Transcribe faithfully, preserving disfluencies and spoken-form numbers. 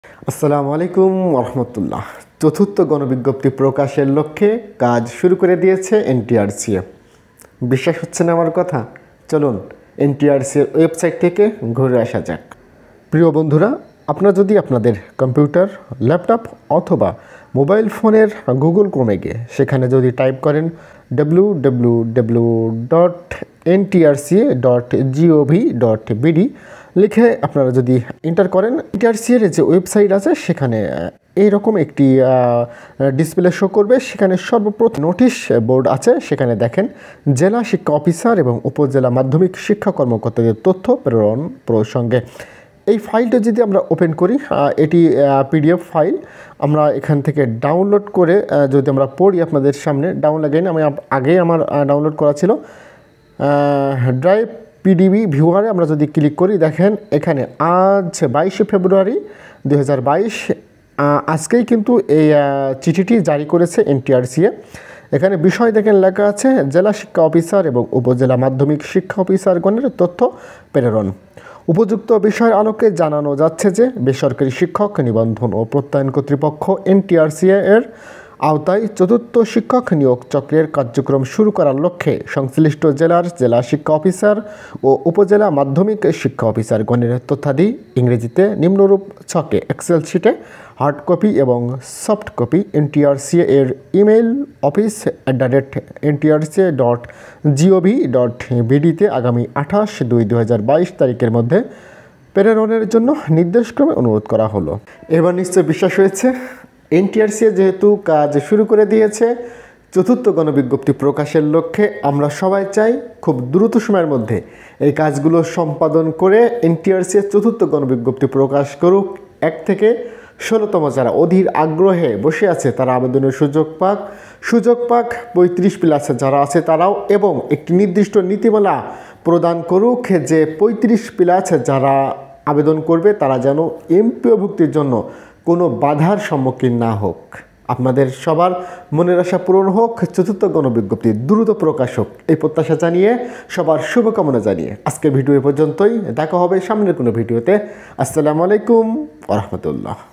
আসসালামু আলাইকুম রহমতুল্লাহ। চতুর্থ গণবিজ্ঞপ্তি প্রকাশের লক্ষ্যে কাজ শুরু করে দিয়েছে এনটিআরসিএ। বিশ্বাস হচ্ছে না আমার কথা? চলুন এনটিআরসিএর ওয়েবসাইট থেকে ঘুরে আসা যাক। প্রিয় বন্ধুরা, আপনারা যদি আপনাদের কম্পিউটার, ল্যাপটপ অথবা মোবাইল ফোনের গুগল ক্রোমে গিয়ে সেখানে যদি টাইপ করেন W W W dot N T R C A dot gov dot BD লিখে আপনারা যদি এন্টার করেন, এনটিআরসিএর যে ওয়েবসাইট আছে সেখানে এইরকম একটি ডিসপ্লে শো করবে। সেখানে সর্বপ্রথম নোটিশ বোর্ড আছে, সেখানে দেখেন জেলা শিক্ষা অফিসার এবং উপজেলা মাধ্যমিক শিক্ষা কর্মকর্তাদের তথ্য প্রেরণ প্রসঙ্গে। এই ফাইলটা যদি আমরা ওপেন করি, এটি পিডিএফ ফাইল। আমরা এখান থেকে ডাউনলোড করে যদি আমরা পড়ি আপনাদের সামনে, ডাউনলোড again আমি আগেই আমার ডাউনলোড করা ছিল ড্রাইভ পিডিবি ভিউয়ারে আমরা যদি ক্লিক করি, দেখেন এখানে আজ বাইশে ফেব্রুয়ারি দুই হাজার বাইশ আজকেই কিন্তু এই চিঠিটি জারি করেছে এনটিআরসিএ। এখানে বিষয় দেখেন লেখা আছে জেলা শিক্ষা অফিসার এবং উপজেলা মাধ্যমিক শিক্ষা অফিসারগণের তথ্য প্রেরণ। উপযুক্ত বিষয়ের আলোকে জানানো যাচ্ছে যে বেসরকারি শিক্ষক নিবন্ধন ও প্রত্যয়ন কর্তৃপক্ষ এনটিআরসিএ এর আওতায় চতুর্থ শিক্ষক নিয়োগ চক্রের কার্যক্রম শুরু করার লক্ষ্যে সংশ্লিষ্ট জেলার জেলা শিক্ষা অফিসার ও উপজেলা মাধ্যমিক শিক্ষা অফিসারগণের তথ্যাদি ইংরেজিতে নিম্নরূপ ছকে এক্সেল শিটে হার্ড কপি এবং সফট কপি এনটিআরসিএ এর email office at the rate NTRCA dot gov dot বিডিতে আগামী আঠাশ দুই দু হাজার বাইশ তারিখের মধ্যে প্রেরণের জন্য নির্দেশক্রমে অনুরোধ করা হলো। এবার নিশ্চয় বিশ্বাস হয়েছে। এনটিআরসিএ যেহেতু কাজ শুরু করে দিয়েছে চতুর্থ গণবিজ্ঞপ্তি প্রকাশের লক্ষ্যে, আমরা সবাই চাই খুব দ্রুত সময়ের মধ্যে এই কাজগুলো সম্পাদন করে এনটিআরসিএ চতুর্থ গণবিজ্ঞপ্তি প্রকাশ করুক। এক থেকে ষোলোতম যারা অধীর আগ্রহে বসে আছে তারা আবেদনের সুযোগ পাক সুযোগ পাক পঁয়ত্রিশ প্লাস যারা আছে তারাও, এবং একটি নির্দিষ্ট নীতিমালা প্রদান করুক যে পঁয়ত্রিশ প্লাস যারা আবেদন করবে তারা যেন এমপিওভুক্তির জন্য কোনো বাধার সম্মুখীন না হোক। আপনাদের সবার মনের আশা পূরণ হোক, চতুর্থ গণবিজ্ঞপ্তি দ্রুত প্রকাশ হোক, এই প্রত্যাশা জানিয়ে সবার শুভকামনা জানিয়ে আজকের ভিডিও এ পর্যন্তই। দেখা হবে সামনের কোনো ভিডিওতে। আসসালামু আলাইকুম ওয়া রাহমাতুল্লাহ।